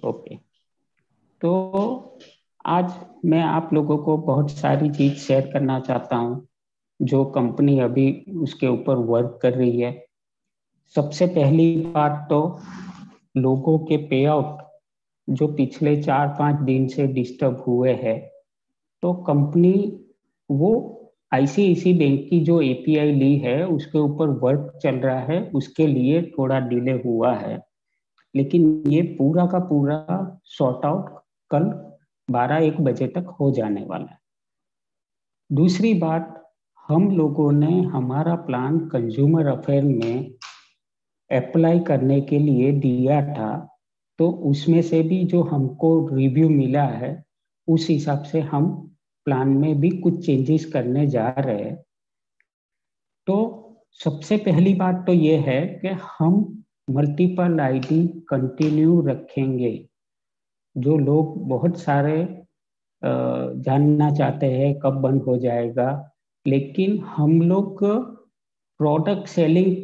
Okay. तो आज मैं आप लोगों को बहुत सारी चीज शेयर करना चाहता हूँ जो कंपनी अभी उसके ऊपर वर्क कर रही है। सबसे पहली बात तो लोगों के पे आउट जो पिछले 4-5 दिन से डिस्टर्ब हुए हैं। तो कंपनी वो आईसीआईसी बैंक की जो एपीआई ली है उसके ऊपर वर्क चल रहा है, उसके लिए थोड़ा डिले हुआ है। लेकिन ये पूरा का पूरा सॉर्ट आउट कल 12-1 बजे तक हो जाने वाला है। दूसरी बात, हम लोगों ने हमारा प्लान कंज्यूमर अफेयर में अप्लाई करने के लिए दिया था। तो उसमें से भी जो हमको रिव्यू मिला है उस हिसाब से हम प्लान में भी कुछ चेंजेस करने जा रहे हैं। तो सबसे पहली बात तो ये है कि हम मल्टीपल आईडी कंटिन्यू रखेंगे। जो लोग बहुत सारे जानना चाहते हैं कब बंद हो जाएगा, लेकिन हम लोग प्रोडक्ट सेलिंग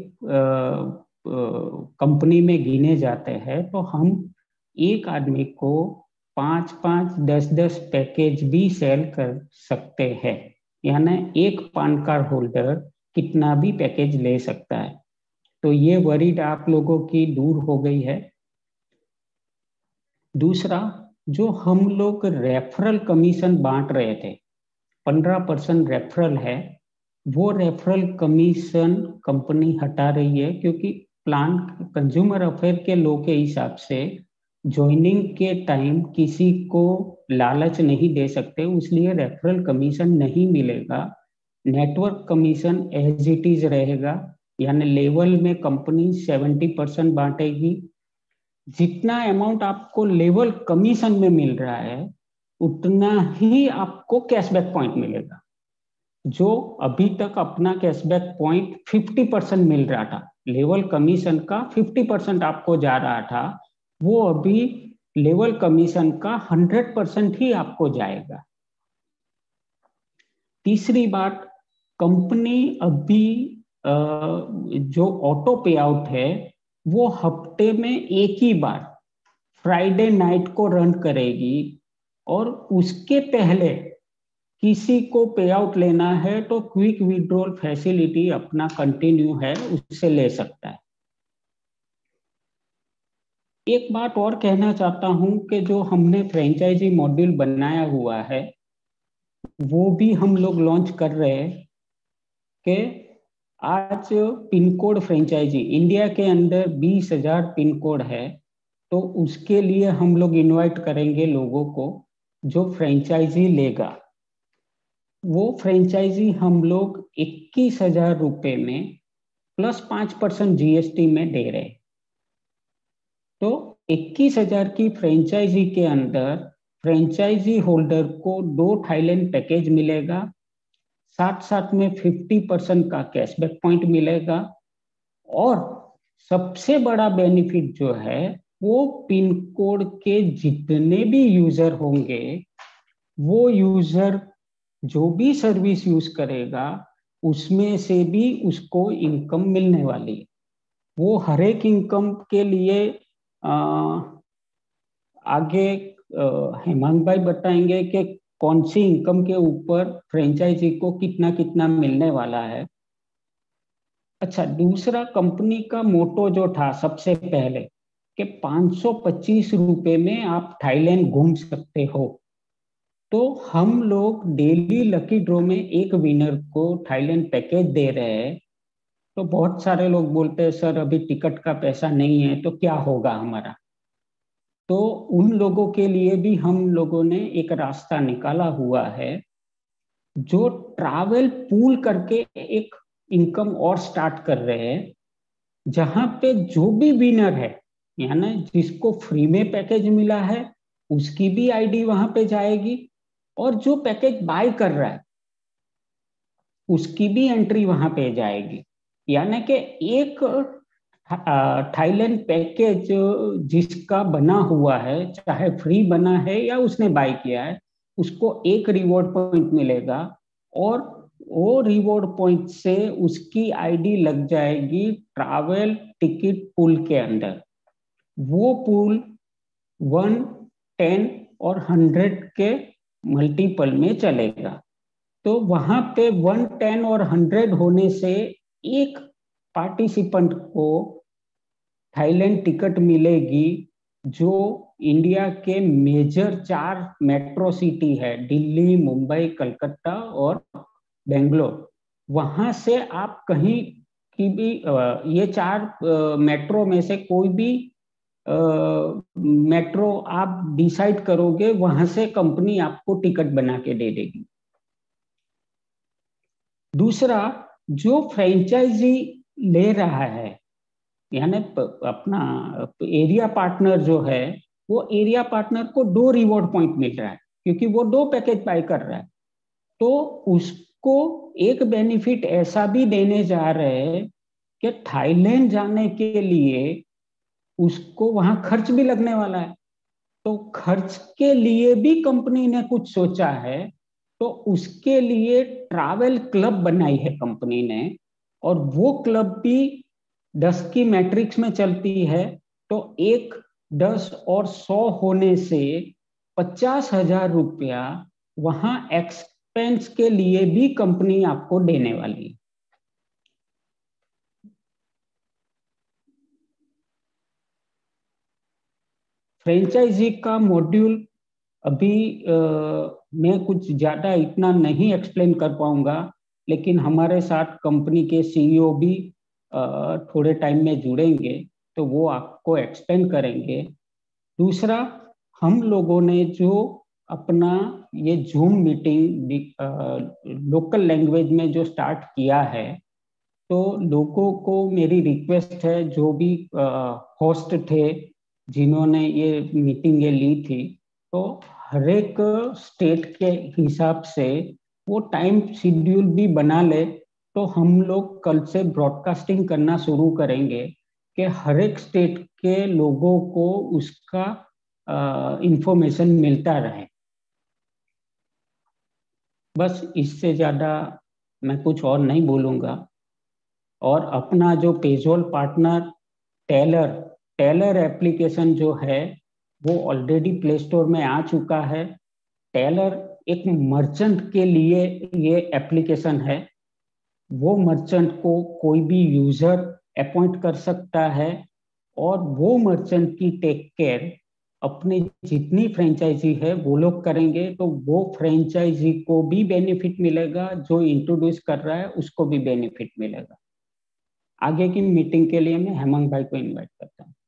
कंपनी में गिने जाते हैं। तो हम एक आदमी को 5-5, 10-10 पैकेज भी सेल कर सकते हैं। यानी एक पान कार्ड होल्डर कितना भी पैकेज ले सकता है। तो ये वरीड आप लोगों की दूर हो गई है। दूसरा, जो हम लोग रेफरल कमीशन बांट रहे थे, 15% रेफरल है, वो रेफरल कमीशन कंपनी हटा रही है, क्योंकि प्लान कंज्यूमर अफेयर के लॉ के हिसाब से ज्वाइनिंग के टाइम किसी को लालच नहीं दे सकते, इसलिए रेफरल कमीशन नहीं मिलेगा। Network commission as it is रहेगा। यानी लेवल में कंपनी 70% बांटेगी। जितना अमाउंट आपको लेवल कमीशन में मिल रहा है उतना ही आपको कैशबैक पॉइंट मिलेगा। जो अभी तक अपना कैशबैक पॉइंट 50% मिल रहा था, लेवल कमीशन का 50% आपको जा रहा था, वो अभी लेवल कमीशन का 100% ही आपको जाएगा। तीसरी बात, कंपनी अभी जो ऑटो पे आउट है वो हफ्ते में एक ही बार फ्राइडे नाइट को रन करेगी। और उसके पहले किसी को पे आउट लेना है तो क्विक विड्रॉल फैसिलिटी अपना कंटिन्यू है, उससे ले सकता है। एक बात और कहना चाहता हूं कि जो हमने फ्रेंचाइजी मॉड्यूल बनाया हुआ है वो भी हम लोग लॉन्च कर रहे हैं। कि आज पिन कोड फ्रेंचाइजी इंडिया के अंदर 20,000 पिन कोड है। तो उसके लिए हम लोग इनवाइट करेंगे लोगों को। जो फ्रेंचाइजी लेगा वो फ्रेंचाइजी हम लोग 21,000 रुपये में प्लस 5% जीएसटी में दे रहे। तो 21,000 की फ्रेंचाइजी के अंदर फ्रेंचाइजी होल्डर को 2 थाईलैंड पैकेज मिलेगा, साथ साथ में 50% का कैशबैक पॉइंट मिलेगा। और सबसे बड़ा बेनिफिट जो है वो पिन कोड के जितने भी यूजर होंगे, वो यूजर जो भी सर्विस यूज करेगा उसमें से भी उसको इनकम मिलने वाली है। वो हर एक इनकम के लिए आ, आगे हेमंत भाई बताएंगे कि कौन सी इनकम के ऊपर फ्रेंचाइजी को कितना कितना मिलने वाला है। अच्छा, दूसरा, कंपनी का मोटो जो था सबसे पहले कि 525 रुपये में आप थाईलैंड घूम सकते हो। तो हम लोग डेली लकी ड्रॉ में एक विनर को थाईलैंड पैकेज दे रहे हैं। तो बहुत सारे लोग बोलते हैं सर अभी टिकट का पैसा नहीं है तो क्या होगा हमारा। तो उन लोगों के लिए भी हम लोगों ने एक रास्ता निकाला हुआ है। जो ट्रैवल पूल करके एक इनकम और स्टार्ट कर रहे हैं, जहां पे जो भी विनर है, यानी जिसको फ्री में पैकेज मिला है उसकी भी आईडी वहां पे जाएगी, और जो पैकेज बाय कर रहा है उसकी भी एंट्री वहां पे जाएगी। यानी कि एक थाईलैंड पैकेज जिसका बना हुआ है, चाहे फ्री बना है या उसने बाय किया है, उसको एक रिवॉर्ड पॉइंट मिलेगा। और वो रिवॉर्ड पॉइंट से उसकी आईडी लग जाएगी ट्रैवल टिकट पूल के अंदर। वो पूल 1, 10 और 100 के मल्टीपल में चलेगा। तो वहां पे 1, 10 और 100 होने से एक पार्टिसिपेंट को थाईलैंड टिकट मिलेगी, जो इंडिया के मेजर 4 मेट्रो सिटी है, दिल्ली, मुंबई, कलकत्ता और बेंगलोर। वहां से आप कहीं की भी ये 4 मेट्रो में से कोई भी मेट्रो आप डिसाइड करोगे, वहां से कंपनी आपको टिकट बना के दे देगी। दूसरा, जो फ्रेंचाइजी ले रहा है, यानी अपना एरिया पार्टनर जो है, वो एरिया पार्टनर को 2 रिवॉर्ड पॉइंट मिल रहा है, क्योंकि वो 2 पैकेज बाय कर रहा है। तो उसको एक बेनिफिट ऐसा भी देने जा रहे हैं कि थाईलैंड जाने के लिए उसको वहां खर्च भी लगने वाला है। तो खर्च के लिए भी कंपनी ने कुछ सोचा है, तो उसके लिए ट्रैवल क्लब बनाई है कंपनी ने, और वो क्लब भी 10 की मैट्रिक्स में चलती है। तो 1, 10 और 100 होने से 50,000 रुपया वहां एक्सपेंस के लिए भी कंपनी आपको देने वाली है। फ्रेंचाइजी का मॉड्यूल अभी मैं कुछ ज़्यादा इतना नहीं एक्सप्लेन कर पाऊंगा, लेकिन हमारे साथ कंपनी के सीईओ भी थोड़े टाइम में जुड़ेंगे, तो वो आपको एक्सप्लेन करेंगे। दूसरा, हम लोगों ने जो अपना ये जूम मीटिंग लोकल लैंग्वेज में जो स्टार्ट किया है, तो लोगों को मेरी रिक्वेस्ट है, जो भी होस्ट थे जिन्होंने ये मीटिंगें ली थी, तो हर एक स्टेट के हिसाब से वो टाइम शेड्यूल भी बना ले। तो हम लोग कल से ब्रॉडकास्टिंग करना शुरू करेंगे कि हर एक स्टेट के लोगों को उसका इंफॉर्मेशन मिलता रहे। बस इससे ज़्यादा मैं कुछ और नहीं बोलूँगा। और अपना जो पेजोल पार्टनर टेलर टेलर एप्लीकेशन जो है, वो ऑलरेडी प्ले स्टोर में आ चुका है। टेलर एक मर्चेंट के लिए ये एप्लीकेशन है। वो मर्चेंट को कोई भी यूजर अपॉइंट कर सकता है, और वो मर्चेंट की टेक केयर अपने जितनी फ्रेंचाइजी है वो लोग करेंगे। तो वो फ्रेंचाइजी को भी बेनिफिट मिलेगा, जो इंट्रोड्यूस कर रहा है उसको भी बेनिफिट मिलेगा। आगे की मीटिंग के लिए मैं हेमंत भाई को इनवाइट करता हूँ।